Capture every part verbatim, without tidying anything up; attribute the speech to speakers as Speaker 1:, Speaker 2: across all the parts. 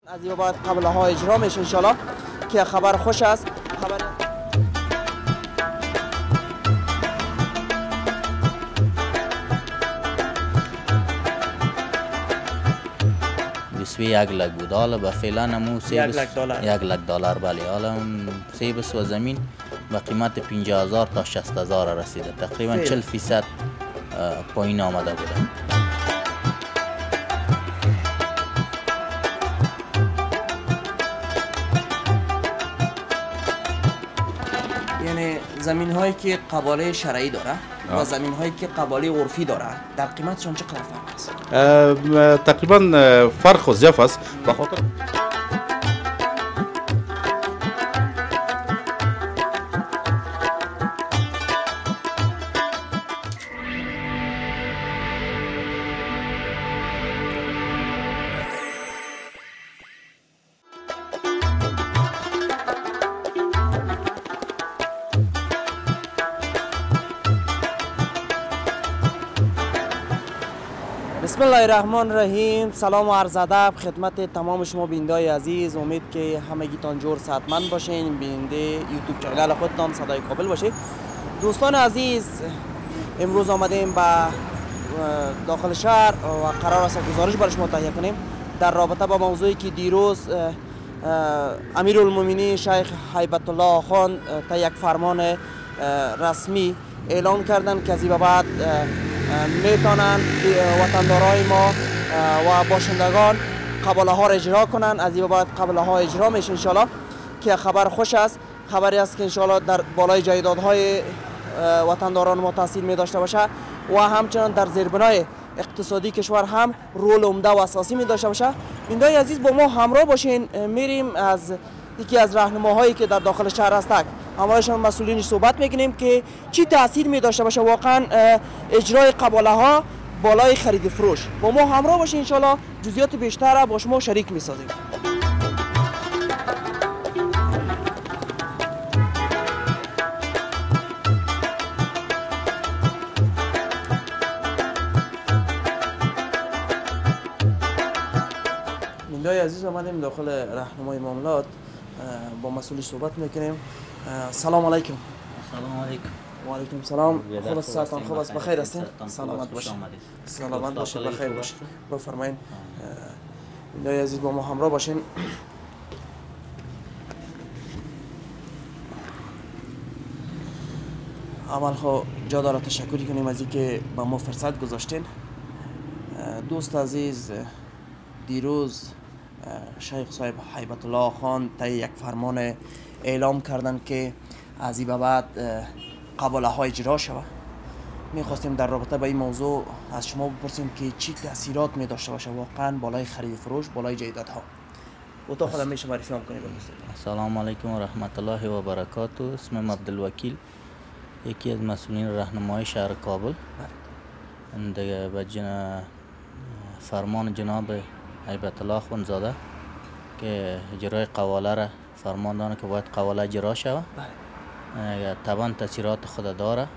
Speaker 1: از این بعد قبله ها اجرا میشه انشالله که خبر خوش است. خبر
Speaker 2: بیست و یک لک بود. حالا به فعلا نمو
Speaker 1: یک لک دلار
Speaker 2: یک لک دلار بله. حالا سیب و زمین به قیمت پنجاه هزار تا شصت هزار رسیده. تقریبا چهل فیصد پایین آمده بوده.
Speaker 1: یعنی زمین هایی که قباله شرعی داره و زمین هایی که قباله عرفی داره در قیمتشون چقدر فرق است؟
Speaker 3: تقریبا فرق زیاد است به خاطر
Speaker 1: بسم الله الرحمن الرحیم. سلام و عرض ادب خدمت تمام شما بینندگان عزیز. امید که همگیتان جور صحتمند باشین. بیننده یوتیوب چینل خودتان صدای کابل باشید. دوستان عزیز، امروز آمدیم به داخل شهر و قرار است گزارش برای شما تهیه کنیم در رابطه با موضوعی که دیروز امیرالمومنین شیخ هیبت الله خان تا یک فرمان رسمی اعلان کردند که از این بعد میتونن وطندارای ما و باشندگان قباله ها را اجرا کنن. از این بعد قباله ها اجرا میشه انشالله که خبر خوش است. خبری است که انشالله در بالای جایدادهای وطنداران ما تاثیر می داشته باشه و همچنان در زیربنای اقتصادی کشور هم رول عمده و اساسی می داشته باشه. بینندگان عزیز با ما همراه باشین. میریم از یکی از راهنماهایی که در داخل شهر هستند همراهشان مسئولینش صحبت میکنیم که چی تاثیر می داشته باشه واقعا اجرای قباله ها بالای خرید فروش. با ما همراه باشین انشالله جزئیات بیشتر را با شما شریک میسازیم. بینندگان عزیز آمدیم داخل راهنمای معاملات با مسئولش صحبت میکنیم. سلام علیکم.
Speaker 2: سلام علیکم.
Speaker 1: و علیکم سلام. خوب است ساعتان خوب است بخیر هستین؟ سلامت باشید. سلامت باشید بخیر باشید. بفرمایید. بینندگان عزیز با ما همراه باشین. اول خو جا داره تشکری کنیم از اینکه با ما فرصت گذاشتین. دوست عزیز، دیروز شیخ صاحب هیبت الله خان تا یک فرمان اعلام کردند که از این به بعد قباله ها اجرا شود. میخواستیم در رابطه با این موضوع از شما بپرسیم که چی تاثیرات می داشته باشه واقعا بالای خرید فروش بالای جایدادها. اتاق خودم میشه معرفی هم کنید.
Speaker 2: سلام علیکم و رحمت الله و برکاته. اسمم عبدالوکیل، یکی از مسئولین راهنمای شهر کابل. دیگه به جن... فرمان جناب هیبت الله خانزاده که اجرای قواله را فرمان دانه که باید قواله اجرا شود. بله. طبعا تاثیرات خود داره.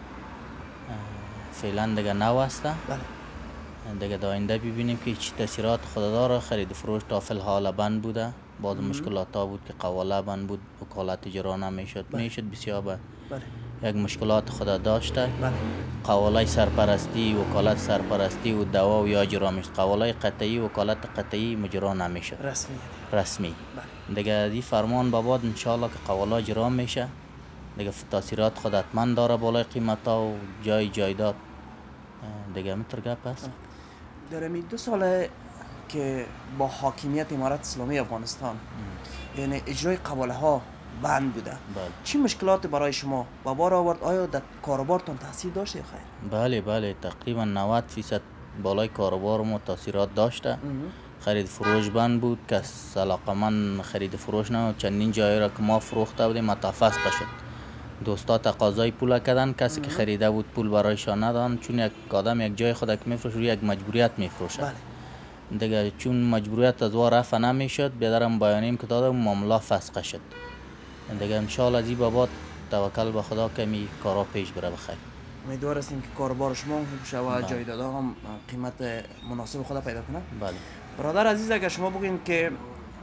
Speaker 2: فعلا دیگه نو است. بله. دیگه در آینده ببینیم که چی تاثیرات خود داره. خرید فروش تا فی الحال بند بوده. بعض مشکلات ها بود که قواله بند بود، وکالت اجرا نمیشد. بله. میشد بسیار به بله. یک مشکلات خود داشته. بله. قواله سرپرستی، وکالت سرپرستی و دوا و یا اجرا میشد. قواله قطعی، وکالت قطعی مجرا نمیشد. رسمی. رسمی. بله. دیگه این فرمان به بعد انشالله که قواله اجرا میشه. دیگه تاثیرات خود حتما داره بالای قیمت ها و جای جایداد. دیگه متر گپ است.
Speaker 1: در می دو ساله که با حاکمیت امارت اسلامی افغانستان یعنی اجرای قباله ها بند بوده. بله. چی مشکلات برای شما و بار آورد؟ آیا در کاروبارتان تاثیر داشته یا خیر؟
Speaker 2: بله بله، تقریبا نود فیصد بالای کاروبار ما تاثیرات داشته. خرید فروش بند بود، کس علاقمند خرید فروش نه. چندین جایی را که ما فروخته بودیم متافس بشد. دوستا تقاضای پول کردن، کسی که خریده بود پول برایشان ندادن، چون یک آدم یک جای خود که میفروشه یک مجبوریت میفروشه. بله. دیگه چون مجبوریت از وا رفع نمیشد، بیادرم بیانیم که دادم معامله فسخ شد. دیگه انشاءالله از این بابات توکل به خدا که می کارا پیش بره بخیر.
Speaker 1: امیدوار هستیم که کاروبار شما خوب شه و جایدادها هم قیمت مناسب خود پیدا کنه.
Speaker 2: بله.
Speaker 1: برادر عزیز، اگر شما بگین که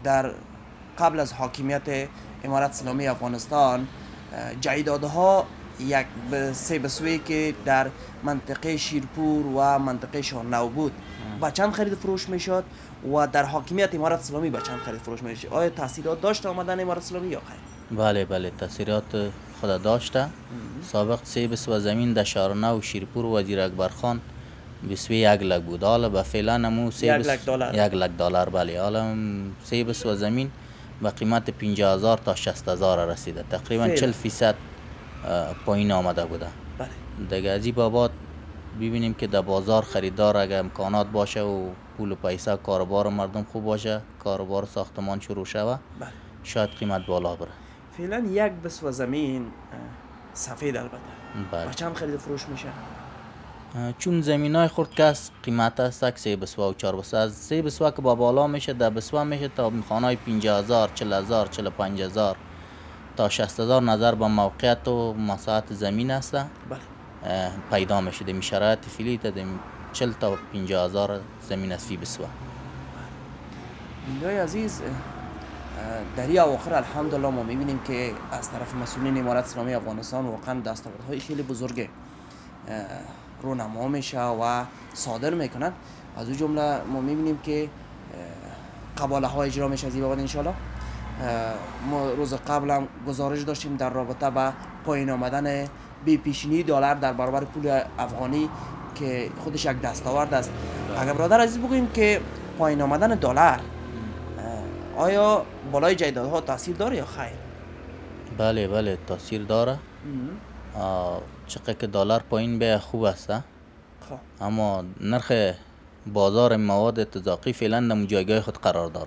Speaker 1: در قبل از حاکمیت امارت اسلامی افغانستان جایدادها یک به سه بسوی که در منطقه شیرپور و منطقه شاهنو بود با چند خرید فروش میشد و در حاکمیت امارت اسلامی با چند خرید فروش میشد؟ آیا تاثیرات داشت آمدن امارت اسلامی یا خیر؟
Speaker 2: بله بله تاثیرات خود داشته. سابق سه بسوه زمین در شاهنو و شیرپور وزیر اکبر خان بسوی یک لک بود. حالا به فعلا نمو سه
Speaker 1: یک لک دلار
Speaker 2: یک لک دلار بله. حالا سه بسوه زمین به قیمت پنجاه هزار تا شصت هزار رسیده. تقریبا چهل فیصد پایین آمده بوده.
Speaker 1: بله.
Speaker 2: دیگه از این بابات ببینیم که در بازار خریدار اگر امکانات باشه و پول و پیسه کاروبار مردم خوب باشه، کاروبار ساختمان شروع شوه، شاید قیمت بالا بره.
Speaker 1: فعلا یک بسوه زمین سفید البته
Speaker 2: بله.
Speaker 1: با چند خرید فروش میشه؟
Speaker 2: چون زمین های خورد کس قیمت است سه بسوه و چهار بسوه. از سه بسوه که با بالا میشه در بسوه میشه تا خانه های پنجاه هزار، چهل هزار، چهل و پنج هزار تا شصت هزار نظر به موقعیت و مساحت زمین است.
Speaker 1: بله.
Speaker 2: پیدا میشه. در شرایط فعلی تا چهل تا پنجاه هزار زمین است فی بسوه.
Speaker 1: بینای عزیز، در این اواخر الحمدلله ما میبینیم که از طرف مسئولین امارت اسلامی افغانستان واقعا دستاوردهای خیلی بزرگ رونما میشه و صادر میکنن. از اون جمله ما میبینیم که قباله ها اجرا میشه از این بابت انشالله. ما روز قبل هم گزارش داشتیم در رابطه با پایین آمدن بی پیشینی دلار در برابر پول افغانی که خودش یک دستاورد است. اگر برادر عزیز بگوییم که پایین آمدن دلار آیا بالای جایدادها تاثیر داره یا خیر؟
Speaker 2: بله بله تاثیر داره. چقدر که دلار پایین به خوب است، اما نرخ بازار مواد اتفاقی فعلا در جایگاه خود قرار داره.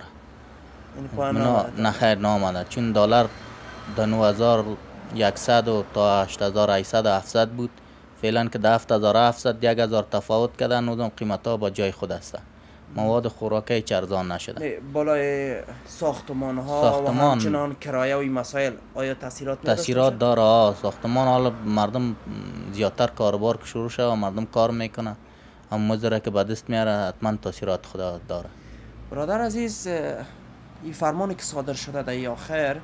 Speaker 2: نه خیر نامده، چون دلار در نه هزار و صد تا هشت هزار و هشتصد و هفتصد بود. فعلا که در هفت هزار و هفتصد یک هزار تفاوت کردن و قیمت ها با جای خود است. مواد خوراکی چرزان نشده.
Speaker 1: بالای ساختمان ها ساختمان و همچنان کرایه و این مسائل آیا تاثیرات نداشته؟
Speaker 2: تاثیرات داره. ساختمان حالا مردم زیادتر کاروبار که شروع شده و مردم کار میکنه، اما مزره که به دست میاره حتما تاثیرات خدا داره.
Speaker 1: برادر عزیز، این فرمانی که صادر شده در این آخر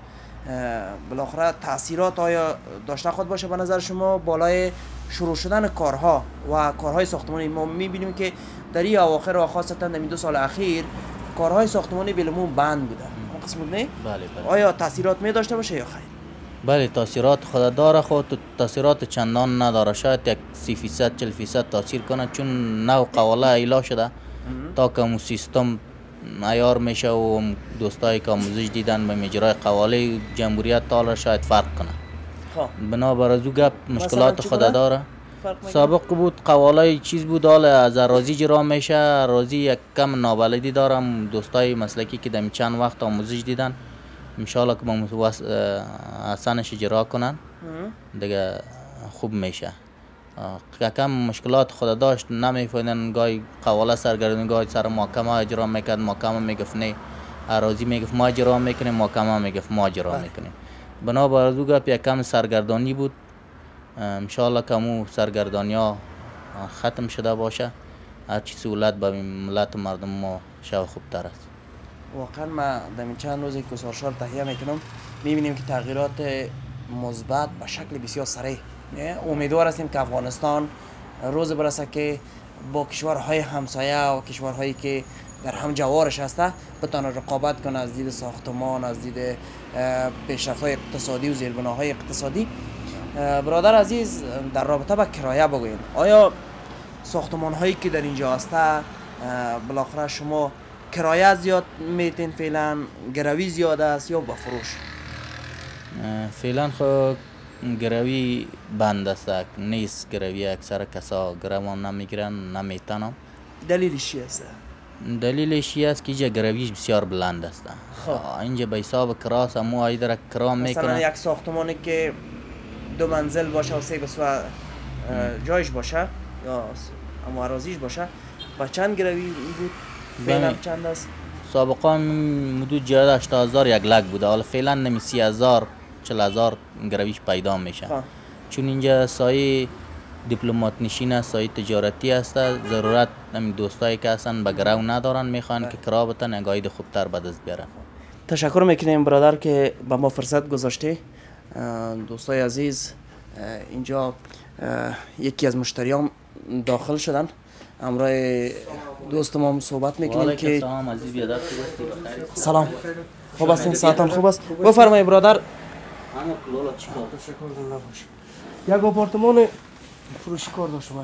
Speaker 1: بالاخره تاثیرات آیا داشته خود باشه به نظر شما بالای شروع شدن کارها و کارهای ساختمانی؟ ما میبینیم که در این اواخر و خاصتا در این دو سال اخیر کارهای ساختمانی بلمون بند بوده. اون قسم نه؟
Speaker 2: بله بله.
Speaker 1: آیا تاثیرات می داشته باشه یا خیر؟
Speaker 2: بله تاثیرات خود داره، خود تاثیرات چندان نداره. شاید یک سی فیصد چهل فیصد تاثیر کنه، چون نو قواله ایلا شده تا که اون سیستم عیار میشه و دوستایی که آموزش دیدن به اجرای قواله جمهوریت تالا شاید فرق کنه. بنابر از او گپ مشکلات خود داره. سابق بود قواله چیز بود، حالا از اراضی جرا میشه. اراضی یک کم نابلدی دارم. دوستای مسلکی که دمی چند وقت آموزش دیدن انشالله که با حسنش اجرا کنن دیگه خوب میشه. کم مشکلات خود داشت، نمیفهمیدن. گاهی قواله سرگردون، گاهی سر محکمه اجرا میکرد، محکمه میگفت نه، اراضی میگفت ما اجرا میکنیم، محکمه میگفت ما اجرا میکنیم. بنابر از او گپ یک کم سرگردانی بود. انشالله که امو سرگردانی ها ختم شده باشه، هرچی سهولت به ملت و مردم ما شو خوبتر است.
Speaker 1: واقعا ما در این چند روزی که گزارش‌ها رو تهیه میکنم میبینیم که تغییرات مثبت به شکل بسیار سریع. امیدوار هستیم که افغانستان روز برسه که با کشورهای همسایه و کشورهایی که در هم جوارش هسته بتونه رقابت کنه از دید ساختمان، از دید پیشرفت‌های اقتصادی و زیربناهای اقتصادی. برادر عزیز، در رابطه با کرایه بگوین، آیا ساختمان هایی که در اینجا هسته بالاخره شما کرایه زیاد میتین؟ فعلا گروی زیاد است یا با فروش؟
Speaker 2: فعلا خب گروی بند است، نیست گروی. اکثر کسا گروان نمیگیرن، نمیتنم.
Speaker 1: دلیلش چی است؟
Speaker 2: دلیلش این است که اینجا گرویش بسیار بلند است. اینجا به حساب کراس همو ایدر کرام میکنن.
Speaker 1: مثلا یک ساختمانی که دو منزل باشه و سه بسوه جایش باشه یا اما اراضیش باشه با چند گروی بود؟ فعلا چند است؟
Speaker 2: سابقا مدود جهاد هشتاد هزار یک لک بوده، حالا فعلا نمی سی هزار چل هزار گرویش پیدا میشه. خواه. چون اینجا سایه دیپلمات نشین است، سایه تجارتی است. ضرورت نمی دوستایی که هستن به گرو ندارن، میخوان که کرا بتن اگاید خوبتر به دست بیارن.
Speaker 1: تشکر میکنیم برادر که به ما فرصت گذاشته. دوستای عزیز، اینجا یکی از مشتریان داخل شدن، همراه دوست ما صحبت میکنیم که
Speaker 2: سلام عزیز بیادر.
Speaker 1: سلام، خوب هستین؟ ساعتان خوب است؟ بفرمایید برادر.
Speaker 2: اما کلولا چیکار؟
Speaker 4: تشکر نباشه. یک آپارتمان فروشی کار داشتم.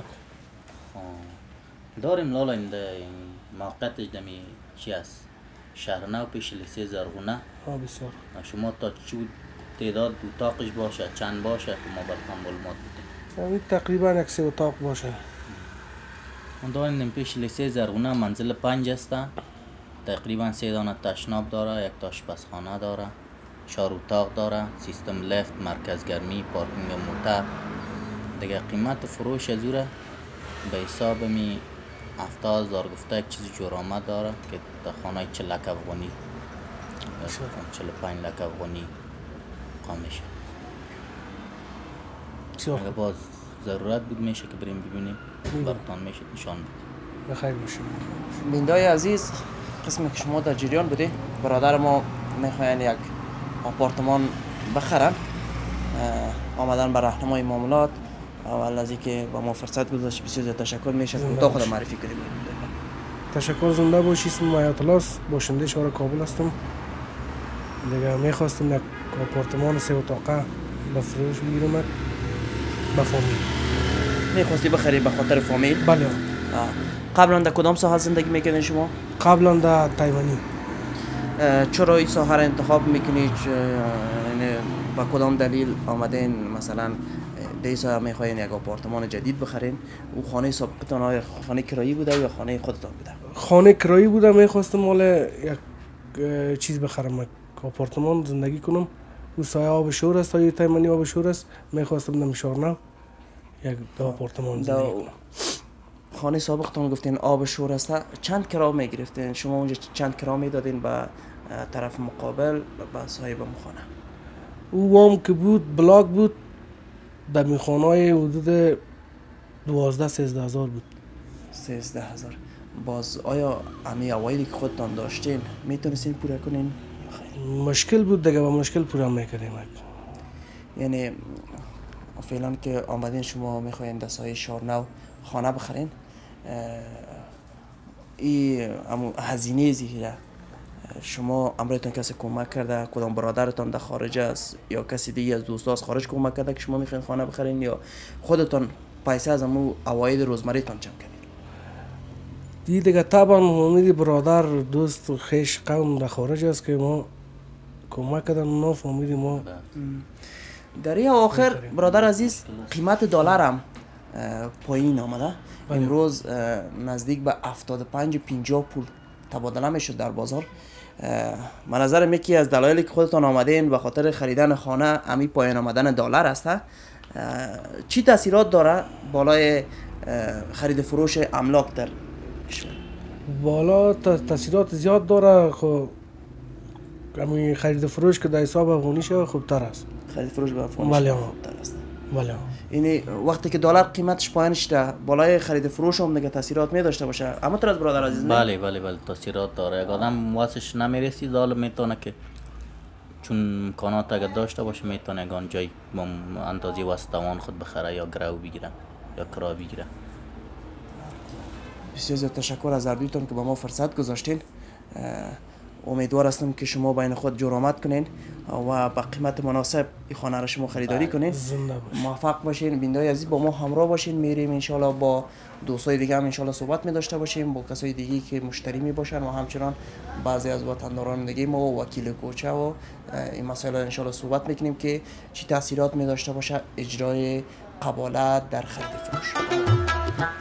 Speaker 2: داریم لالا این موقعیتش دمی چی است؟ شهر نو پیش لیسه زرغونه.
Speaker 4: ها بسیار.
Speaker 2: شما تا چه تعداد اتاقش باشه، چند باشه که ما براتون معلومات بدیم؟
Speaker 4: همین تقریبا یک سه اتاق باشه.
Speaker 2: من داریم پیش لیسه زرغونه منزل پنج است. تقریبا سه دانه تشناب داره، یک تا آشپزخانه داره، چهار اتاق داره، سیستم لفت، مرکز گرمی، پارکینگ موتر. دیگه قیمت فروش از اوره به حساب می هفتاد هزار گفته یک چیز جورآمد داره که تا خانه چهل لک افغانی چهل و پنج لک افغانی قام میشه. اگه باز ضرورت بود میشه که بریم ببینیم، براتون میشه نشان بدیم.
Speaker 4: بخیر باشیم.
Speaker 1: بیننده‌های عزیز، قسمی که شما در جریان بودی، برادر ما میخواین یک آپارتمان بخرن، آمدن به راهنمای معاملات. اول از اینکه با ما فرصت گذاشت بسیار زیاد تشکر میشه که اتاق خود معرفی کنیم.
Speaker 4: تشکر، زنده باشی. اسم حیات الله است، باشنده شهر کابل هستم. دیگه میخواستم یک آپارتمان سه اتاقه به فروش بگیرم به فامیل.
Speaker 1: میخواستی بخری به خاطر فامیل؟
Speaker 4: بله.
Speaker 1: قبلا در کدام ساحه زندگی میکنین شما؟
Speaker 4: قبلا در تایوانی.
Speaker 1: چرا این ساحه را انتخاب میکنید؟ یعنی با کدام دلیل آمدین مثلا در این ساحه میخواین یک آپارتمان جدید بخرین؟ او خانه سابقتان آیا خانه کرایی بوده یا خانه خودتان بوده؟
Speaker 4: خانه کرایی بوده. میخواستم مال یک چیز بخرم، یک آپارتمان زندگی کنم. او سایه آب شور است، سایه تایمانی آب شور است. میخواستم نمیشار نو یک آپارتمان زندگی کنم.
Speaker 1: خانه سابقتان گفتین آب شور است، چند کرا میگرفتین شما اونجا؟ چند کرا میدادین به طرف مقابل به صاحب خانه؟
Speaker 4: او وام که بود بلاک بود، در میخانه های حدود دوازده سیزده هزار بود.
Speaker 1: سیزده هزار. باز آیا امی اوایلی که خودتان داشتین میتونستین پوره کنین؟
Speaker 4: مشکل بود دیگه، با مشکل پوره میکردیم.
Speaker 1: یعنی فعلا که آمدین شما میخواین در سایه شارنو خانه بخرین، این هزینه زیره شما امرایتان کسی کمک کرده؟ کدام برادرتان در خارج است یا کسی دیگه از دوستا از خارج کمک کرده که شما میخواین خانه بخرین، یا خودتان پیسه از امو اواید روزمریتان جمع کردین؟
Speaker 4: دی دیگه طبعا امید برادر دوست و خیش قوم در خارج است که ما کمک کردن، اونا فامیل ما.
Speaker 1: در این آخر برادر عزیز، قیمت دلار هم پایین آمده. امروز نزدیک به هفتاد و پنج پنجاه پول تبادله میشد در بازار. من نظرم یکی از دلایلی که خودتان آمدین به خاطر خریدن خانه امی پایین آمدن دلار است. چی تاثیرات داره بالای خرید فروش املاک در کشور؟
Speaker 4: بالا تاثیرات زیاد داره. خب همین خرید فروش که در حساب افغانی شه خوبتر است. خرید فروش به افغانی خوبتر است. بله.
Speaker 1: یعنی وقتی که دلار قیمتش پایین شده، بالای خرید فروش هم دیگه تاثیرات می داشته باشه. اما تو از برادر عزیز نه؟
Speaker 2: بله بله بله تاثیرات داره. اگه آدم واسش نمیرسید حالا میتونه که چون امکانات اگه داشته باشه میتونه اگه جای با اندازه واسه توان خود بخره یا گرو بگیره یا کرا بگیره.
Speaker 1: بسیار زیاد تشکر از هر دویتون که با ما فرصت گذاشتین. امیدوار هستم که شما بین خود جرأت کنین و با قیمت مناسب این خانه را شما خریداری کنین. موفق باشین. بیننده‌های عزیز با ما همراه باشین. میریم ان شاء الله با دوستای دیگه هم ان شاء الله صحبت می داشته باشیم، با کسای دیگه که مشتری می باشن و همچنان بعضی از وطنداران دیگه ما و وکیل کوچه و این مسائل ان شاء الله صحبت میکنیم که چی تاثیرات می داشته باشه اجرای قبالت در خرید فروش.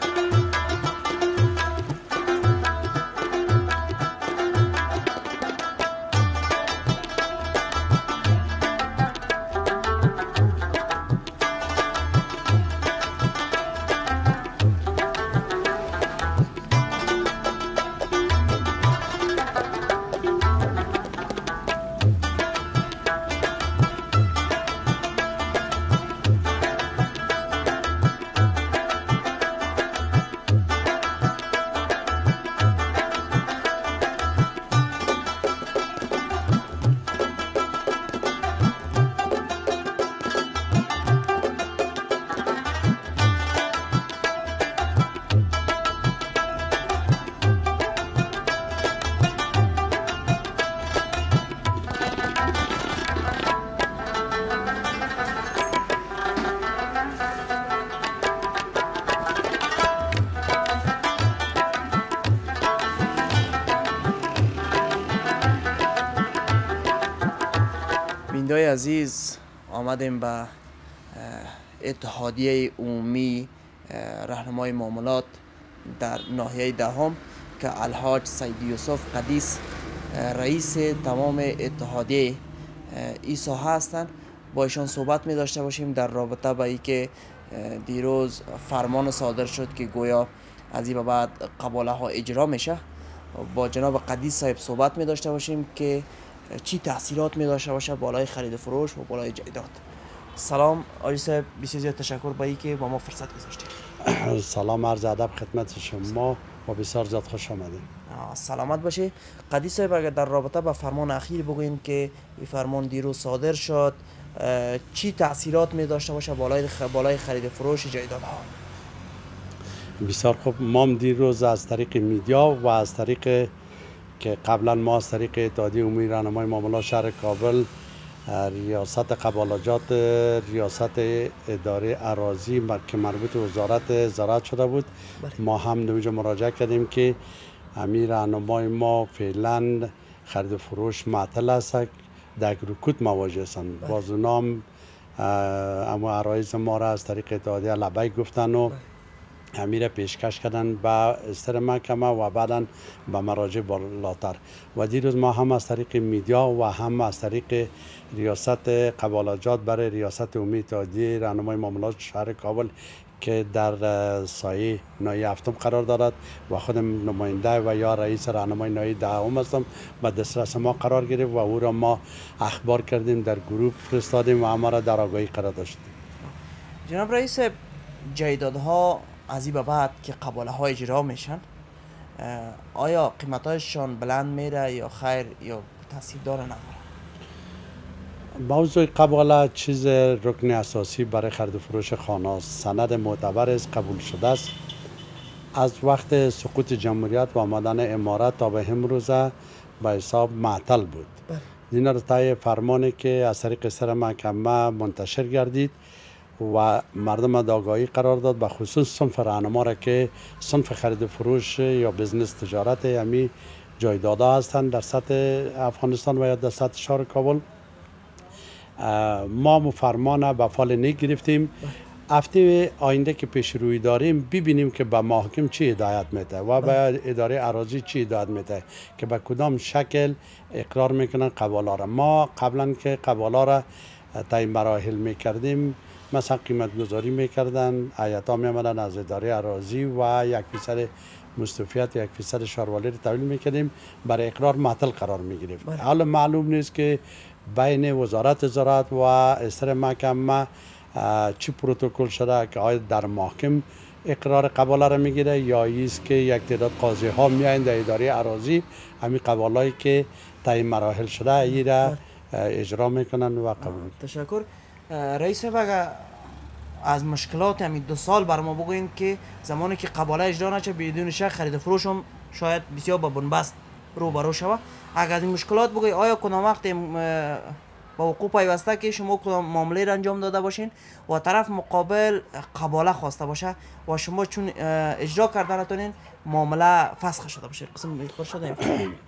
Speaker 1: بینندای عزیز، آمدیم به اتحادیه عمومی راهنمای معاملات در ناحیه دهم که الحاج سید یوسف قدیس رئیس تمام اتحادیه این ساحه هستند. با ایشان صحبت می داشته باشیم در رابطه با اینکه دیروز فرمان صادر شد که گویا از این بعد قباله ها اجرا میشه. با جناب قدیس صاحب صحبت می داشته باشیم که چی تاثیرات می داشته باشه بالای خرید فروش و بالای جایداد. سلام آقای صاحب، بسیار زیاد تشکر با اینکه با ما فرصت گذاشتید.
Speaker 5: سلام عرض ادب خدمت شما و بسیار زیاد خوش آمدید.
Speaker 1: سلامت باشه. قدیس صاحب اگر در رابطه با فرمان اخیر بگوین که این فرمان دیروز صادر شد چی تاثیرات می داشته باشه بالای بالای خرید فروش جایدادها؟
Speaker 5: بسیار خوب. ما دیروز از طریق میدیا و از طریق که قبلا ما از طریق اتحادیه عمومی راهنمای معاملات شهر کابل، ریاست قبالجات، ریاست اداره اراضی که مربوط به وزارت زراعت شده بود، ما هم نویج مراجعه کردیم که امیر راهنمای ما فعلا خرید و فروش معطل است، در رکود مواجه هستند. باز اونا هم اما عرایض ما را از طریق اتحادیه لبیک گفتن و امیر پیشکش کردن به استر محکمه و بعدا به مراجع بالاتر. و دیروز ما هم از طریق میدیا و هم از طریق ریاست قبالجات برای ریاست عمومی اتحادیه راهنمای معاملات شهر کابل که در سایه ناحیه هفتم قرار دارد و خودم نماینده و یا رئیس راهنمای ناحیه دهم هستم و دسترس ما قرار گرفت و او را ما اخبار کردیم، در گروه فرستادیم و ما را در آگاهی قرار داشتیم.
Speaker 1: جناب رئیس، جایدادها از این به بعد که قباله ها اجرا میشن آیا قیمتاشون بلند میره یا خیر یا تاثیر داره نداره؟
Speaker 5: موضوع قباله چیز رکن اساسی برای خرید و فروش خانه است. سند معتبر است، قبول شده است. از وقت سقوط جمهوریت و آمدن امارت تا به امروزه به حساب معطل بود. این را طی فرمانی که از طریق سر محکمه منتشر گردید و مردم آگاهی قرار داد، به خصوص صنف راهنما را که صنف خرید و فروش یا بزنس تجارت یعنی جایدادها هستند در سطح افغانستان و یا در سطح شهر کابل. ما فرمان به فال نیک گرفتیم. هفته آینده که پیش روی داریم ببینیم که به محاکم چی هدایت میده و به اداره اراضی چی هدایت میده که به کدام شکل اقرار میکنن قباله را. ما قبلا که قباله را طی مراحل میکردیم، مثلا قیمت گذاری میکردن، هیئت ها میامدن از اداره اراضی و یک فیصد مستوفیت یک فیصد شاروالی رو تحویل میکردیم، برای اقرار معطل قرار میگرفت. حالا معلوم نیست که بین وزارت زراعت و استر محکمه چی پروتکل شده که آیا در محکم اقرار قباله را میگیره یا ایست که یک تعداد قاضی ها میایند در اداره اراضی همین قباله‌ای که طی مراحل شده ای را اجرا میکنن و قبول.
Speaker 1: تشکر. رئیس بگه از مشکلات همین دو سال بر ما بگوین که زمانی که قباله اجرا نشه بدون شک خرید فروش هم شاید بسیار با بنبست رو برو شود. اگر از این مشکلات بگوی آیا کدام وقت با وقوع پیوسته که شما کدام معامله را انجام داده باشین و طرف مقابل قباله خواسته باشه و شما چون اجرا کرده نتونین معامله فسخ شده باشه قسم میخور شده؟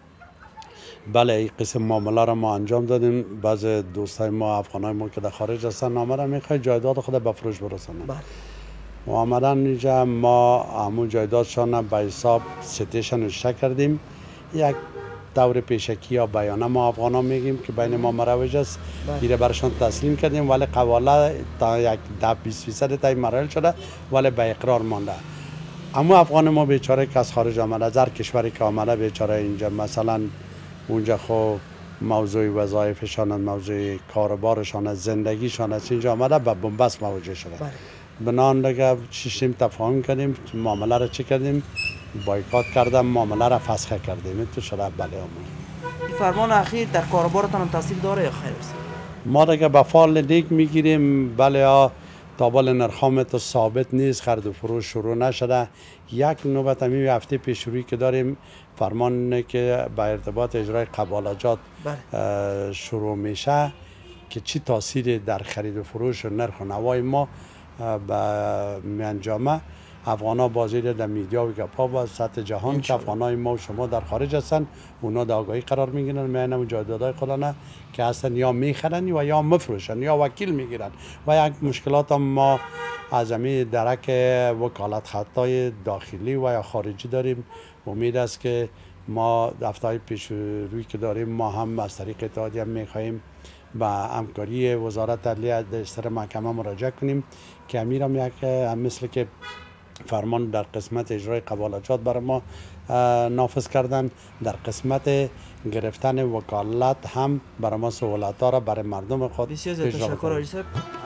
Speaker 5: بله، این قسم معامله را ما انجام دادیم. بعض دوستای ما افغانای ما که در خارج هستن آمدن میخوای جایداد خود به فروش برسونن. بله. و آمدن اینجا ما همون جایدادشان به حساب ستیشن اشتر کردیم. یک دور پیشکی یا بیانه ما افغانا میگیم که بین ما مروج است، میره برشان تسلیم کردیم، ولی قباله تا یک ده بیست فیصد تای مراحل شده ولی به اقرار مانده. اما افغان ما بیچاره که از خارج آمده، از هر کشوری که آمده بیچاره اینجا مثلا اونجا خب موضوع وظایفشان، موضوع کاربارشان، زندگیشان است، اینجا آمده به بنبست مواجه شده. بنان دیگه شیشتیم تفاهم کردیم، معامله را چی کردیم؟ بایکات کردم، معامله را فسخ کردیم. این تو شده بله امون.
Speaker 1: این فرمان اخیر در کاربارتان تاثیر داره یا خیر است؟
Speaker 5: ما دیگه به فال نیک میگیریم. بله ها، تا بال نرخام تو ثابت نیست، خرید و فروش شروع نشده. یک نوبت همین هفته پیشرویی که داریم فرمان که به ارتباط اجرای قبالجات شروع میشه که چی تاثیری در خرید و فروش و نرخ و نوای ما به میانجامه. افغانا بازی در میدیا و گپا با سطح جهان که افغانای ما و شما در خارج هستن اونا در آگاهی قرار میگیرن میانه مجاهدای خودانه که اصلا یا میخرن و یا مفروشن یا وکیل میگیرن و یک مشکلات هم ما از همین درک وکالت خطای داخلی و یا خارجی داریم. امید است که ما دفترهای پیش روی که داریم ما هم از طریق اتحادیه میخواهیم با همکاری وزارت عدلیه در سر محکمه مراجعه کنیم که امیر هم یک هم مثل که فرمان در قسمت اجرای قبالجات برای ما نافذ کردن، در قسمت گرفتن وکالت هم برای ما سهولت ها را برای مردم خود
Speaker 1: بسیار زیاد تشکر آقای صاحب.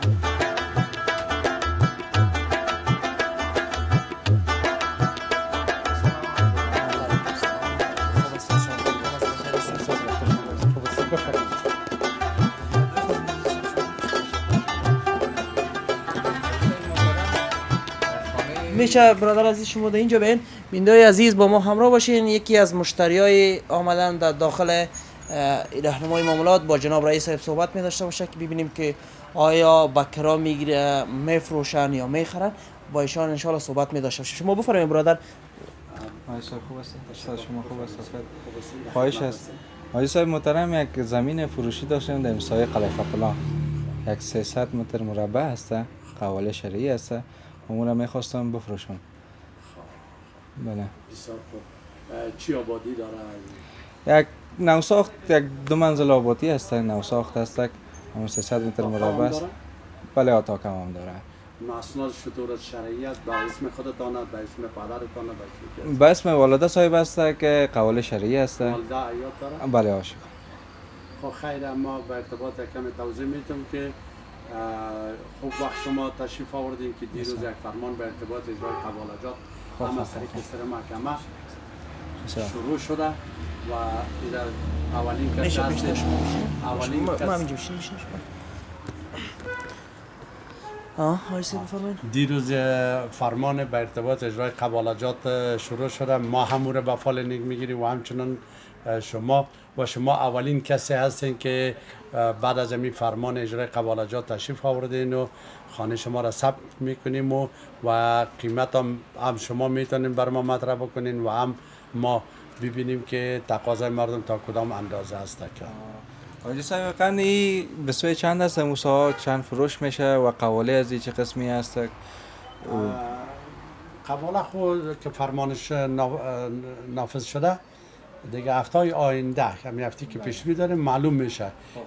Speaker 1: میشه برادر عزیز شما در اینجا بین بیننده عزیز با ما همراه باشین. یکی از مشتریای آمدن در داخل راهنمای معاملات با جناب رئیس صاحب صحبت می داشته باشه که ببینیم که آیا با کرا میگیره میفروشن یا میخرن. با ایشان ان شاء الله صحبت می داشته باشه. شما بفرمایید برادر.
Speaker 6: آقای صاحب خوب است؟ استاد شما خوب است؟ خواهش است. آقای صاحب محترم یک زمین فروشی داشتیم در سایه قلعه فقلا. یک سیصد متر مربع است. قواله شرعی است. اون را میخواستم بفروشم. بله.
Speaker 5: بسیار خوب. چی آبادی داره؟
Speaker 6: یک نوساخت، یک دو منزل آبادی است. نوساخت است. اون سیصد متر مربع است. بله اتاق هم داره.
Speaker 5: اسناد چطور شرعیت به اسم خودتان، به اسم پدرتان،
Speaker 6: به اسم والده صاحب است که قواله شرعی است.
Speaker 5: والده عیاد داره؟
Speaker 6: بله عاشق.
Speaker 5: خب خیر، اما به ارتباط کمی توضیح میدم که خوب وقت شما تشریف آوردین که دیروز یک فرمان به ارتباط اجرای قبالجات هم از طریق سر محکمه شروع شده و در اولین کسی هست. اولین کسی دیروز فرمان به ارتباط اجرای قبالجات شروع شده. ما هم او را به فال نیک میگیریم و همچنان شما و شما اولین کسی هستین که بعد از این فرمان اجرای قبالجات تشریف آوردین و خانه شما را ثبت میکنیم و و قیمت هم, هم شما میتونین بر ما مطرح بکنین و هم ما ببینیم که تقاضای مردم تا کدام اندازه است. که
Speaker 6: آقای صاحب قندی به سوی چند است؟ موسا چند فروش میشه و قواله از چه قسمی است؟
Speaker 5: قواله خود که فرمانش نافذ شده دیگه هفته آینده، همین هفته که پیش رو داریم معلوم میشه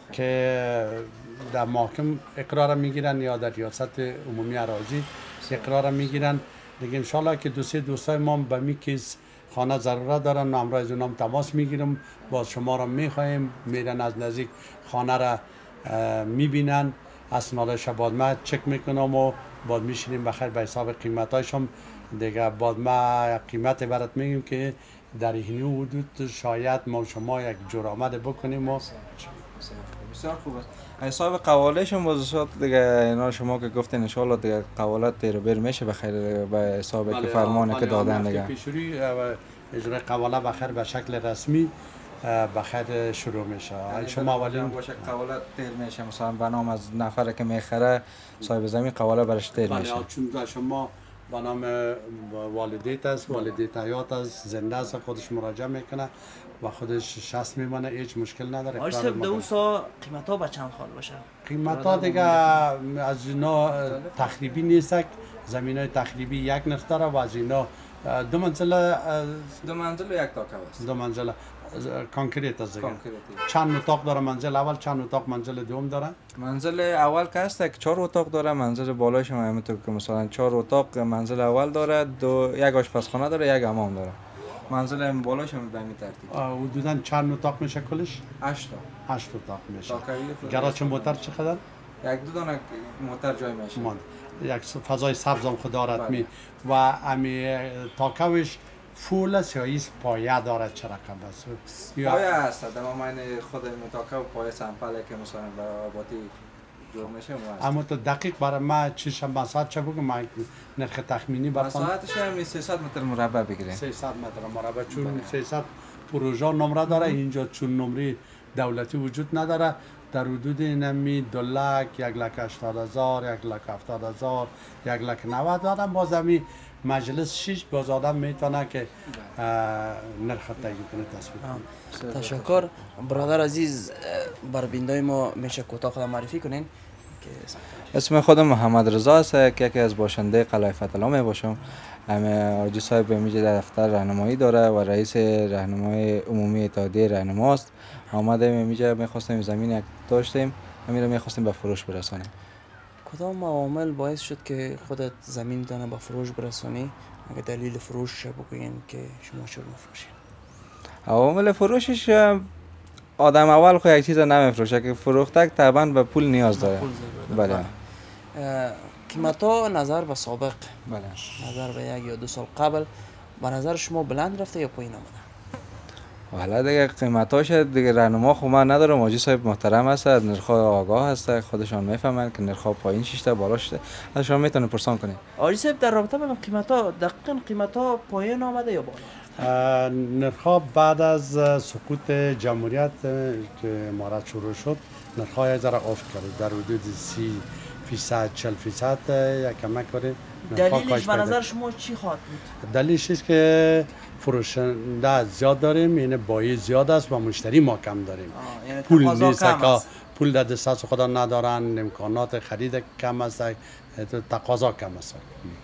Speaker 5: که در محکم اقرار میگیرن یا در ریاست عمومی اراضی اقرار میگیرن دیگه. انشالله که دو سه دوستای ما به می کیس خانه ضرورت دارن و امروز اونام تماس میگیرم باز شما را میخوایم میرن از نزدیک خانه را میبینن، اسنادش بعد ما چک میکنم و بعد میشینیم بخیر به حساب قیمتایشم دیگه. بعد ما قیمت برات میگیم که در این حدود شاید ما شما یک جرآمد بکنیم و
Speaker 6: بسیار خوب است. حساب قواله شما باز دیگه اینا شما که گفتین ان شاء الله دیگه قوالات تیر بر میشه بخیر به حسابی که فرمانه که دادن دیگه.
Speaker 5: پیشروی اجرای قواله بخیر به شکل رسمی بخیر شروع میشه. شما اولین
Speaker 6: باشه قوالات تیر میشه مثلا بنام از نفر که میخره صاحب زمین قواله برش تیر میشه.
Speaker 5: بله چون شما با نام والدیت است، والدیت حیات است، زنده است، خودش مراجعه میکنه و خودش شخص میمانه، هیچ مشکل نداره.
Speaker 1: آقای صاحب دو سا قیمت ها به چند خال باشه؟
Speaker 5: قیمت ها دیگه از اینا تخریبی نیست، زمین های تخریبی یک نرخ داره و از اینا دو منزله
Speaker 6: دو منزل و یک تاکه است.
Speaker 5: دو منزله کانکریت است دیگه. چند اتاق داره منزل اول، چند اتاق منزل دوم داره؟
Speaker 6: منزل اول که هست که چهار اتاق داره، منزل بالایش هم همینطور که مثلا چهار اتاق منزل اول داره، دو یک آشپزخانه داره، یک حمام داره. منزل بالایش هم به همین ترتیب.
Speaker 5: حدوداً چند اتاق میشه کلش؟
Speaker 6: هشت تا.
Speaker 5: هشت اتاق میشه. گراج موتر چقدر؟
Speaker 6: یک دو دانه موتر جای میشه.
Speaker 5: مان. یک فضای سبز هم خدارت می و امی تاکوش فول است یا ایست پایه دارد چه رقم است؟
Speaker 6: پایه است، در من خود متاکو پایه سمپله که مثلا برای آبادی جور میشه.
Speaker 5: اما تو دقیق برای ما چیشم مساحت چه بگم من نرخ تخمینی برای
Speaker 6: مساحتش هم سیصد متر مربع بگیریم.
Speaker 5: سیصد متر مربع چون سیصد پروژه نمره داره اینجا چون نمره دولتی وجود نداره. در حدود اینمی دو لک، یک لک هشتاد هزار، یک لک هفتاد هزار، یک لک نود دارم. باز همی مجلس شش باز آدم میتونه که نرخ تعیین کنه تصویب کنه.
Speaker 1: تشکر برادر عزیز، بر بیننده ما میشه کوتاه خود معرفی کنین؟
Speaker 6: اسم خودم محمد رضا است که یکی از باشنده قلعه فتح الله می باشم. همه حاجی صاحب میجه در دفتر راهنمایی داره و رئیس راهنمای عمومی اتحادیه راهنماست. آمده میجه میخواستیم زمین یک داشتیم، همین رو میخواستیم به فروش برسانیم.
Speaker 1: کدام عوامل باعث شد که خودت زمین دانه به فروش برسانی؟ اگه دلیل فروش بگوین که شما چرا نفروشین؟
Speaker 6: عوامل فروشش آدم اول خود یک چیز نمیفروشه که فروخته طبعا به پول نیاز داره. بله.
Speaker 1: قیمتا نظر به سابق،
Speaker 6: بله،
Speaker 1: نظر به یک یا دو سال قبل به نظر شما بلند رفته یا پایین آمده؟
Speaker 6: حالا دیگه قیمتاش دیگه راهنما خو من ندارم. حاجی صاحب محترم هست، نرخ‌ها آگاه هست، خودشان میفهمن که نرخ‌ها پایین شیشته بالا شده. ازشون میتونه پرسان کنید.
Speaker 1: حاجی صاحب در رابطه با قیمتا دقیقاً قیمتا پایین آمده یا بالا؟
Speaker 5: نرخ‌ها بعد از سقوط جمهوریت که امارت شروع شد نرخ‌ها یک ذره افت کرد، در حدود سی فیصد چهل فیصد یک کمک کرده.
Speaker 1: دلیلش به نظر شما چی خواهد بود؟
Speaker 5: دلیلش است که فروشنده زیاد داریم، یعنی بایی زیاد است و مشتری ما کم داریم.
Speaker 1: یعنی
Speaker 5: پول نیست که پول در دست خدا ندارن، امکانات خرید کم است، تقاضا کم است.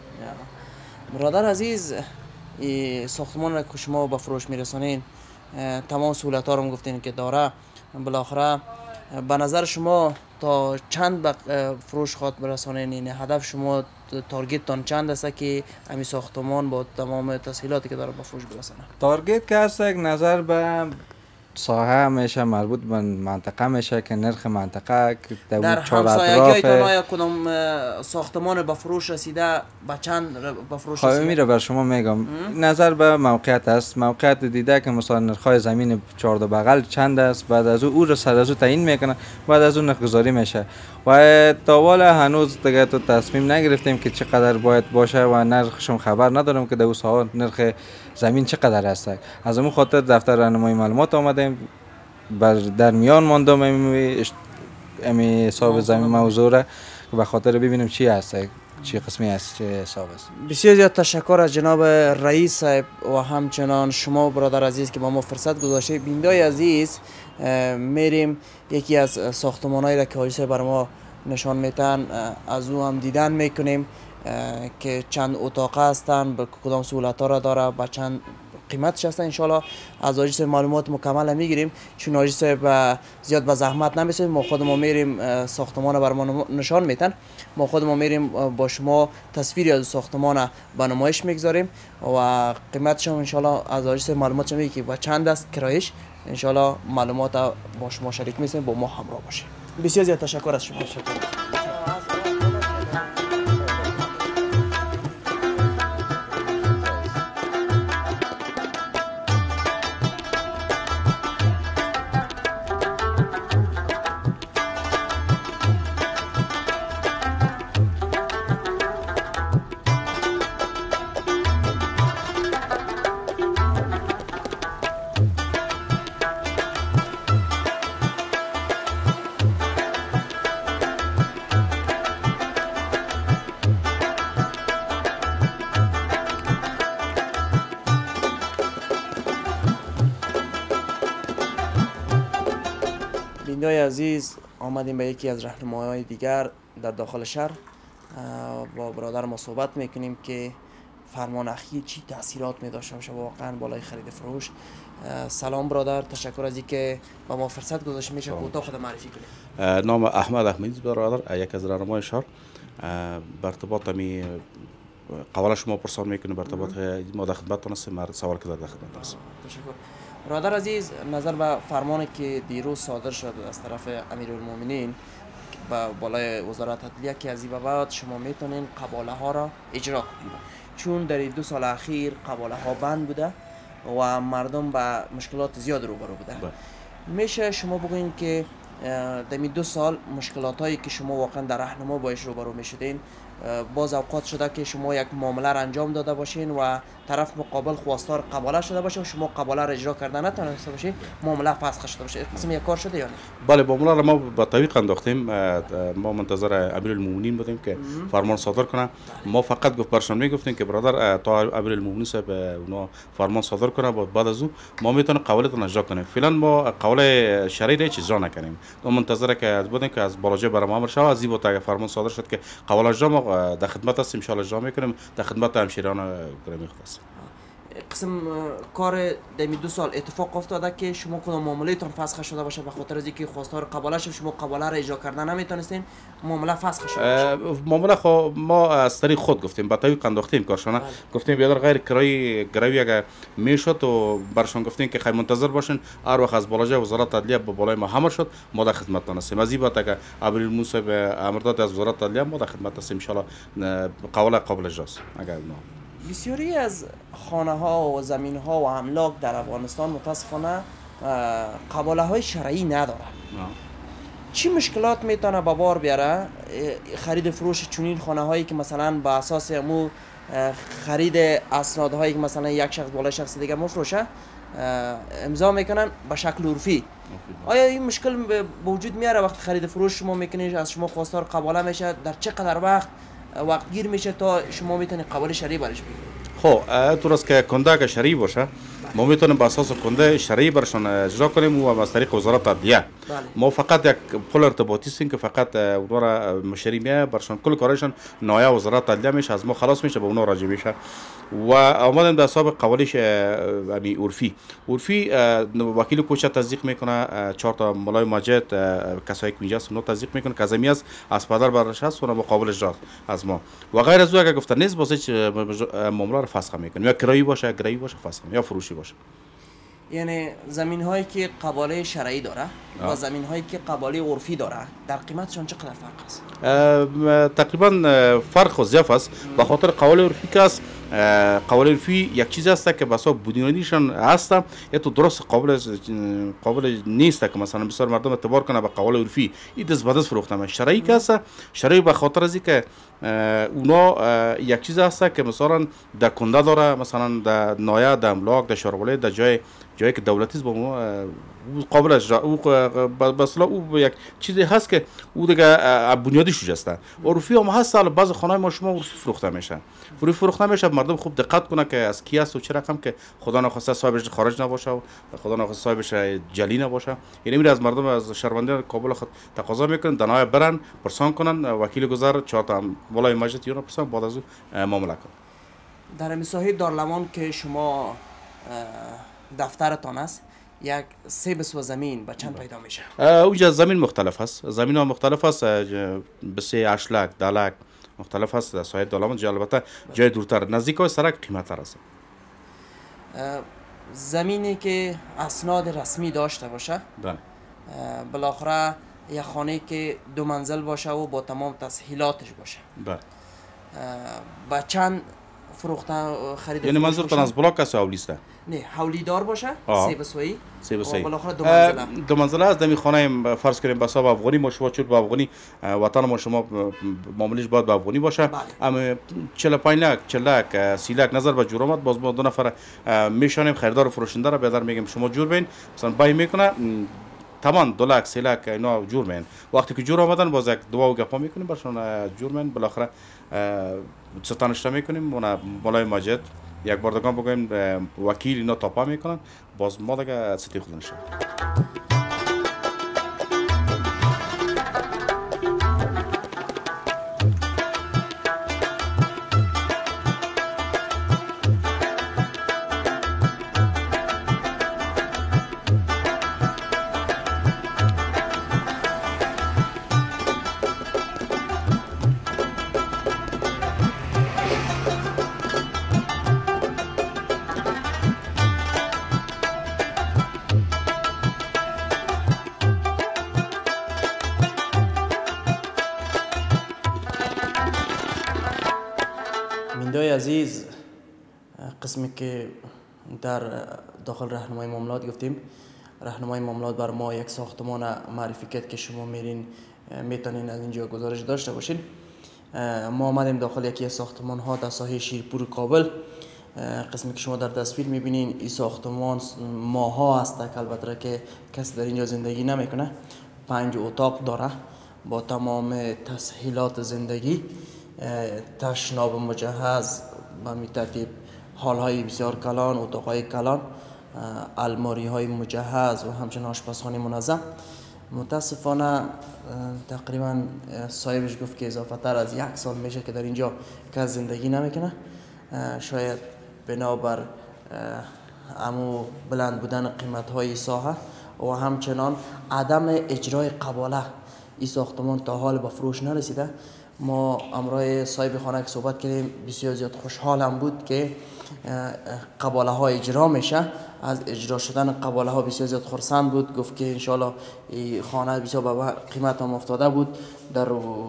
Speaker 1: برادر عزیز، این ساختمان را که شما به فروش میرسانین تمام سهولت ها رو گفتین که داره، بالاخره به نظر شما تا چند به فروش خواهد برسانین؟ یعنی هدف شما تارگت تان چند است که همین ساختمان با تمام تسهیلاتی که داره به فروش برسانه؟
Speaker 6: تارگت که هست یک نظر به ساحه میشه، مربوط به منطقه میشه که نرخ منطقه
Speaker 1: در همسایگی‌هایتان آیا کدام ساختمان به فروش رسیده به چند به فروش رسیده؟
Speaker 6: میره بر شما میگم. نظر به موقعیت است. موقعیت دیده که مثلا نرخ‌های زمین چهارده بغل چند است، بعد از او او رو سر از او تعیین میکنه، بعد از اون نرخ گذاری میشه و تا والا هنوز دیگه تو تصمیم نگرفتیم که چقدر باید باشه و نرخشون خبر ندارم که در اون ساحه نرخ زمین چقدر است. از اون خاطر دفتر راهنمایی معلومات آمدیم، بر در میان ماندم امی امی حساب زمین موضوع را به خاطر ببینیم چی هست، چی قسمی است، چه حساب است.
Speaker 1: بسیار زیاد تشکر از جناب رئیس صاحب و همچنان شما برادر عزیز که با ما فرصت گذاشته. بیننده عزیز، میریم یکی از ساختمان‌هایی را که حاجی صاحب بر ما نشان میتن از او هم دیدن میکنیم که چند اتاق هستن، به کدام سهولت‌ها را داره، با چند قیمتش هستن. انشالله از حاجی صاحب معلومات مکمل میگیریم، چون حاجی صاحب زیاد به زحمت نمیسیم. ما خود ما میریم ساختمان بر ما نشان میتن، ما خود ما میریم با شما تصویری از ساختمان به نمایش میگذاریم و قیمتش هم انشالله از حاجی صاحب معلومات میگیم که با چند است کرایش. انشالله معلومات با شما شریک میسیم، با ما همراه باشید. بسیار زیاد تشکر از شما. بیننده عزیز، آمدیم به یکی از راهنمایی‌های دیگر در داخل شهر. با برادر ما صحبت میکنیم که فرمان اخیر چی تاثیرات می داشته باشه واقعا بالای خرید فروش. سلام برادر، تشکر از اینکه با ما فرصت گذاشتید. میشه کوتاه خود معرفی کنید؟
Speaker 3: نام احمد احمدی برادر، یک از راهنمای شهر. برتباط می قواله شما پرسان میکنیم، برتباط ما در خدمتتون هستیم، مرد سوال که در خدمتتون هستیم.
Speaker 1: تشکر. برادر عزیز، نظر به فرمانی که دیروز صادر شد از طرف امیرالمومنین با بالای وزارت عدلیه که از این به بعد شما میتونین قباله ها را اجرا کنید، چون در دو سال اخیر قباله ها بند بوده و مردم با مشکلات زیاد روبرو بوده. میشه شما بگوین که در دو سال مشکلات هایی که شما واقعا در راهنما باش روبرو میشدین باز اوقات شده که شما یک معامله را انجام داده باشین و طرف مقابل خواستار قباله شده باشه و شما قباله را اجرا کردن نتونسته باشین، معامله فسخ شده باشه، قسم یک کار شده یا نه؟
Speaker 3: بله، معامله را ما با طریق انداختیم. ما منتظر امیرالمومنین بودیم که فرمان صادر کنه. ما فقط گفت برشان میگفتیم که برادر تا امیرالمومنین صاحب اونا فرمان صادر کنه، بعد از او ما میتونیم قولتون اجرا کنیم. فعلا ما قول شرعی را اجرا نکنیم. ما منتظر که از بودیم که از بالاجه برام امر شود، از این بود فرمان صادر شد که قول اجرا ما در خدمت هستیم، ان شاء الله اجرا میکنیم، در خدمت همشیران گرامی خود هستیم.
Speaker 1: قسم کار دمی دو سال اتفاق افتاده که شما کدام معاملهتون فسخ شده باشه به خاطر از اینکه خواستار قباله شد شما قباله را اجرا کردن نمیتونستین، معامله فسخ شده باشه؟
Speaker 3: معامله خو ما از طریق خود گفتیم، با طریق انداختیم کارشان، گفتیم بیادر غیر کرای گروی اگر میشد و برشان گفتیم که خیر منتظر باشین، هر وقت از بالاجه وزارت عدلیه به بالای ما حمل شد ما در خدمتتان هستیم. از این بعد که ابراهیم صاحب امر داد از وزارت عدلیه ما در خدمت هستیم، ان شاء الله قول قابل اجراست. اگر نه
Speaker 1: بسیاری از خانه ها و زمین ها و املاک در افغانستان متاسفانه قباله های شرعی نداره. چی مشکلات میتونه به بار بیاره خرید فروش چنین خانه هایی که مثلا به اساس امو خرید اسناد هایی که مثلا یک شخص بالای شخص دیگه مفروشه امضا میکنن به شکل عرفی؟ آیا این مشکل به وجود میاره وقتی خرید فروش شما میکنید از شما خواستار قباله میشه؟ در چقدر وقت وقت گیر میشه تا شما میتونید قبول شرعی برش بگیرید؟
Speaker 3: خب تو راست که کنده که شرعی باشه ما میتونیم به اساس کنده شرعی برشان اجرا کنیم و از طریق وزارت عدلیه. ما فقط یک پل ارتباطی هستیم که فقط اونا را مشتری میه برشان کل کارشان نایه وزارت عدلیه میشه، از ما خلاص میشه به اونا راجع میشه و آمدن به حساب قوالش امی عرفی. عرفی وکیل کوچه تصدیق میکنه، چهار تا مولای ماجد کسایی که اینجا هست اونا تصدیق میکنه که زمین است از پدر برش هست و مقابل اجرا از ما و غیر از او اگر گفته نیست واسه معامله را فسخ میکنه، یا کرایی باشه کرایی باشه فسخ یا فروشی باشه.
Speaker 1: یعنی زمین هایی که قباله شرعی داره و زمین هایی که قباله عرفی داره در قیمتشان چقدر فرق است؟
Speaker 3: تقریبا فرق و ضعف است. به خاطر قباله عرفی که است، قباله عرفی یک چیز است که بسا بنیانیشان هست یا تو درست قابل قابل نیست که مثلا بسیار مردم اعتبار کنه به قباله عرفی، این دست به دست فروخته میشه. شرعی که است، شرعی به خاطر از اینکه اونا یک چیز هست که مثلا در کنده داره، مثلا در نایه، در املاک، در شارولای، در جای جایی که دولتی است با اون قابل اجرا او مثلا او یک چیزی هست که او دیگه بنیادی شوج است. عرفی هم هست، حالا بعض خانه ما شما عرفی فروخته میشه، عرفی فروخته میشه، مردم خوب دقت کنه که از کی است و چه رقم که خدا نخواسته صاحبش خارج نباشه و خدا نخواسته صاحبش جلی نباشه. یعنی میره از مردم از شهروندان کابل خود تقاضا میکنن دنای برن پرسان کنن، وکیل گذار چهار تا بالای مجلس یونا پرسان بعد از او معامله کنن.
Speaker 1: در مساحت دارالمان که شما دفترتان است، یک سه بسو زمین به چند پیدا میشه؟
Speaker 3: اونجا زمین مختلف است، زمین ها مختلف است، به سه هشت لک ده لک مختلف است. در ساحل دارالمان جای البته جای دورتر نزدیک های سرک قیمت تر است.
Speaker 1: زمینی که اسناد رسمی داشته باشه،
Speaker 3: بله،
Speaker 1: بالاخره یک خانه که دو منزل باشه و با تمام تسهیلاتش باشه،
Speaker 3: بله،
Speaker 1: با چند فروختن خرید؟
Speaker 3: یعنی منظورتان از بلاک است یا اولیسته؟
Speaker 1: نه، حولی دار باشه، سه بسویی،
Speaker 3: سه بسویی،
Speaker 1: بالاخره دو منزله.
Speaker 3: دو منزله است. دمی خانه فرض کنیم به حساب افغانی ما شما چول به افغانی وطن ما شما معاملش باید به افغانی باشه. اما چهل و پنج لک چهل لک سی لک نظر به جور آمد، باز ما دو نفر میشانیم خریدار و فروشنده را بیادر میگیم شما جور بین، مثلا بای میکنه تمام دو لک سه لک اینا جور مین. وقتی که جور آمدن باز یک دعا و گپا میکنیم برشون جور مین، بالاخره ستانشته میکنیم اونا بالای ماجد یک بار دگان بگویم وکیل اینا تاپا میکنن، باز ما دیگه ستی خود نشه.
Speaker 1: بیننده‌های عزیز، قسمی که در داخل راهنمای معاملات گفتیم، راهنمای معاملات بر ما یک ساختمان معرفی کرد که شما میرین میتونین از اینجا گزارش داشته باشین. ما آمدیم داخل یکی از ساختمان ها در ساحه شیرپور کابل. قسمی که شما در تصویر میبینین این ساختمان ماها هست که البته که کسی در اینجا زندگی نمیکنه. پنج اتاق داره با تمام تسهیلات زندگی، تشناب مجهز به می ترتیب، هال های بسیار کلان، اتاق های کلان، الماری های مجهز و همچنین آشپزخانه منظم. متاسفانه تقریبا صاحبش گفت که اضافه تر از یک سال میشه که در اینجا کس زندگی نمیکنه. شاید بنابر امو بلند بودن قیمت های ساحه و همچنان عدم اجرای قباله این ساختمان تا حال به فروش نرسیده. ما امروز صاحب خانه که صحبت کردیم بسیار زیاد خوشحالم بود که قباله ها اجرا میشه. از اجرا شدن قباله ها بسیار زیاد خرسند بود. گفت که انشالله این خانه بسیار به قیمت هم افتاده بود. در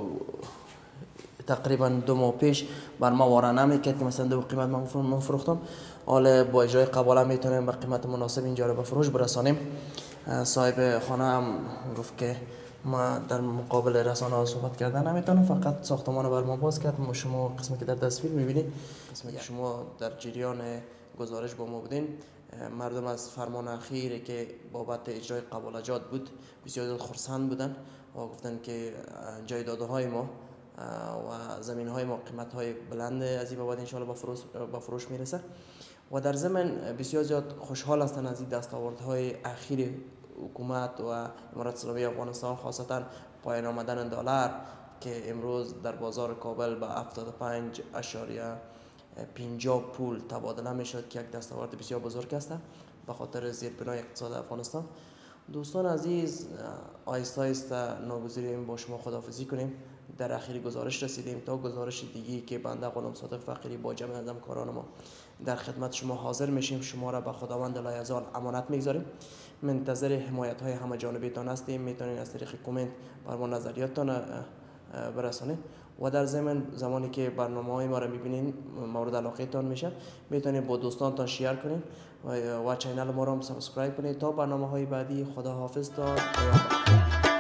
Speaker 1: تقریبا دو ماه پیش بر ما وارد نمیکرد که مثلا دو قیمت من فروختم. حالا با اجرای قباله میتونیم به قیمت مناسب اینجا رو به فروش برسانیم. صاحب خانه هم گفت که ما در مقابل رسانه ها صحبت کردن نمیتونم، فقط ساختمان بر ما باز کرد. ما شما قسمی که در تصویر میبینید، قسمی که شما در جریان گزارش با ما بودین، مردم از فرمان اخیر که بابت اجرای قبالجات بود بسیار زیاد خرسند بودن و گفتن که جایدادهای ما و زمین های ما قیمت های بلند از این بعد ان شاء الله با فروش میرسه و در ضمن بسیار زیاد خوشحال هستند از این دستاوردهای اخیر حکومت و امارات اسلامی افغانستان، خاصتا پایین آمدن دلار که امروز در بازار کابل به هفتاد و پنج اشاریه پنجاه پول تبادله میشد که یک دستاورد بسیار بزرگ است به خاطر زیربنای اقتصاد افغانستان. دوستان عزیز، آیسته آیسته ناگزیریم با شما خداحافظی کنیم. در اخیر گزارش رسیدیم تا گزارش دیگی که بنده غلام صادق فقیری با جمع از همکاران ما در خدمت شما حاضر میشیم. شما را به خداوند لایزال امانت میگذاریم. منتظر حمایت های همه جانبیتان هستیم. میتونید از طریق کامنت بر ما نظریاتتان برسانید و در ضمن زمانی که برنامه های ما را میبینین مورد علاقه تان میشه میتونید با دوستانتان شیر کنید و, و چینل ما را هم سابسکرایب کنید تا برنامه های بعدی. خدا حافظ تا